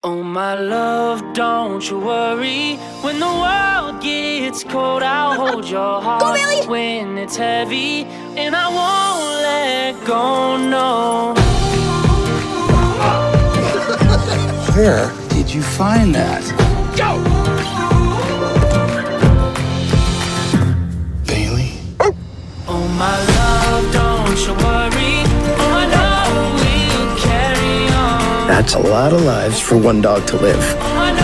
Oh, my love, don't you worry. When the world gets cold, I'll hold your heart. Go, Billy! When it's heavy, and I won't let go, no. Where did you find that? Go! Bailey? Oh, my love, don't you worry. Oh, I know we'll carry on. That's a lot of lives for one dog to live. Oh, I know